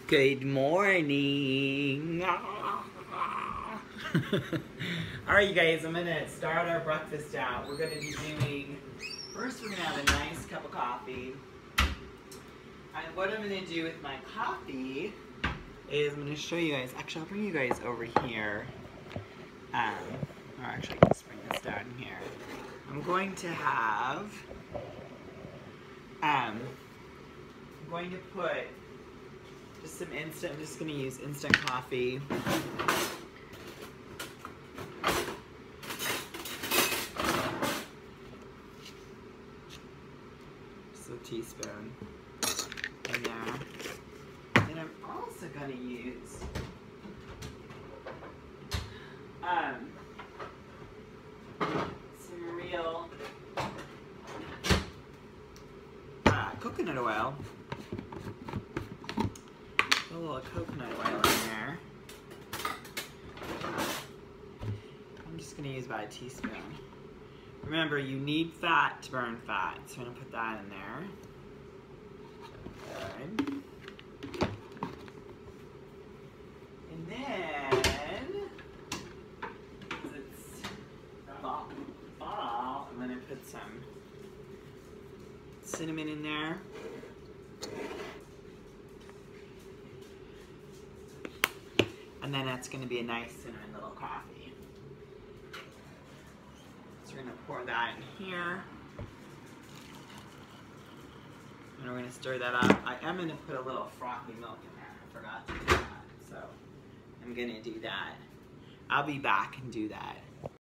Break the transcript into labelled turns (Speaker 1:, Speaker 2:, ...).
Speaker 1: Good morning. Alright, you guys, I'm gonna start our breakfast out. We're gonna be doing, first we're gonna have a nice cup of coffee. And what I'm gonna do with my coffee is I'm gonna show you guys, actually I'll bring you guys over here. Or actually I can just bring this down here. I'm going to have, I'm going to put just some instant, I'm just going to use instant coffee. Just a teaspoon in there. And I'm also going to use some real coconut oil. A little coconut oil in there. I'm just going to use about a teaspoon. Remember, you need fat to burn fat, so I'm going to put that in there. Good. And then, because it's fall, I'm going to put some cinnamon in there. And then that's going to be a nice cinnamon little coffee. So we're going to pour that in here. And we're going to stir that up. I am going to put a little frothy milk in there. I forgot to do that. So I'm going to do that. I'll be back and do that.